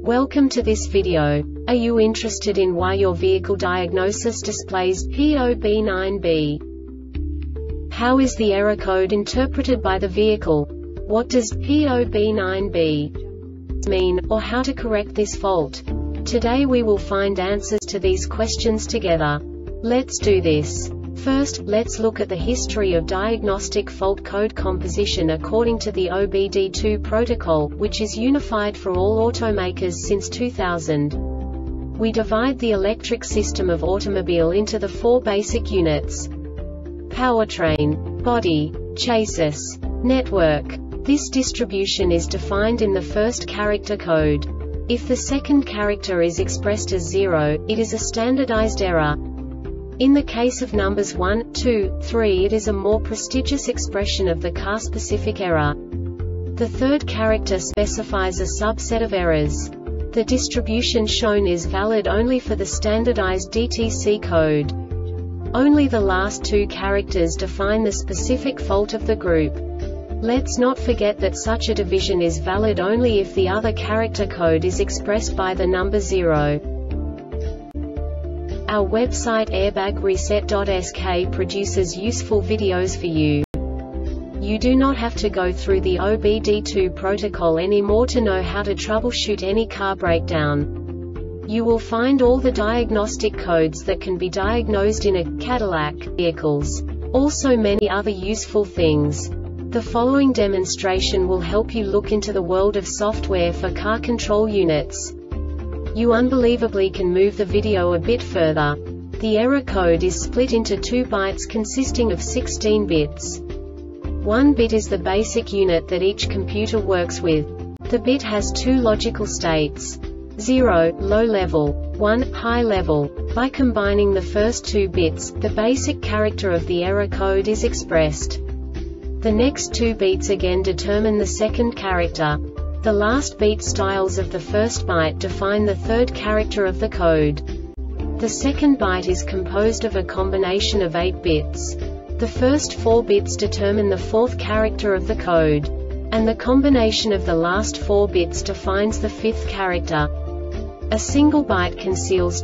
Welcome to this video. Are you interested in why your vehicle diagnosis displays P0B9B? How is the error code interpreted by the vehicle? What does P0B9B mean, or how to correct this fault? Today we will find answers to these questions together. Let's do this. First, let's look at the history of diagnostic fault code composition according to the OBD2 protocol, which is unified for all automakers since 2000. We divide the electric system of automobile into the four basic units: powertrain, body, chassis, network. This distribution is defined in the first character code. If the second character is expressed as 0, it is a standardized error. In the case of numbers 1, 2, 3, it is a more prestigious expression of the car-specific error. The third character specifies a subset of errors. The distribution shown is valid only for the standardized DTC code. Only the last two characters define the specific fault of the group. Let's not forget that such a division is valid only if the other character code is expressed by the number 0. Our website airbagreset.sk produces useful videos for you. You do not have to go through the OBD2 protocol anymore to know how to troubleshoot any car breakdown. You will find all the diagnostic codes that can be diagnosed in a Cadillac vehicles. Also many other useful things. The following demonstration will help you look into the world of software for car control units. You unbelievably can move the video a bit further. The error code is split into 2 bytes consisting of 16 bits. 1 bit is the basic unit that each computer works with. The bit has 2 logical states: 0, low level, 1, high level. By combining the first 2 bits, the basic character of the error code is expressed. The next 2 bits again determine the second character. The last beat styles of the first byte define the third character of the code. The second byte is composed of a combination of 8 bits. The first 4 bits determine the fourth character of the code. And the combination of the last 4 bits defines the fifth character. A single byte conceals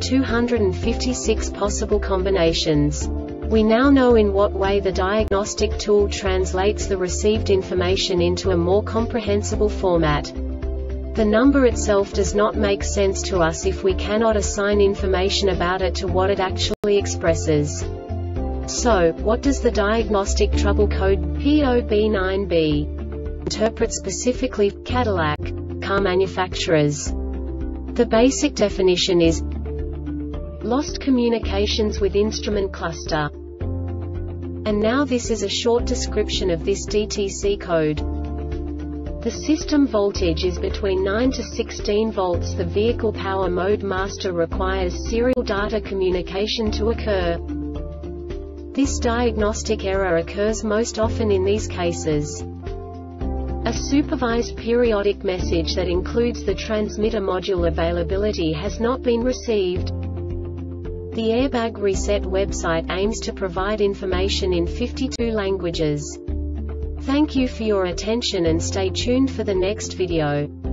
256 possible combinations. We now know in what way the diagnostic tool translates the received information into a more comprehensible format. The number itself does not make sense to us if we cannot assign information about it to what it actually expresses. So, what does the diagnostic trouble code P0B9B interpret specifically for Cadillac car manufacturers? The basic definition is lost communications with instrument cluster. And now this is a short description of this DTC code. The system voltage is between 9 to 16 volts. The vehicle power mode master requires serial data communication to occur. This diagnostic error occurs most often in these cases: a supervised periodic message that includes the transmitter module availability has not been received. The Airbag Reset website aims to provide information in 52 languages. Thank you for your attention and stay tuned for the next video.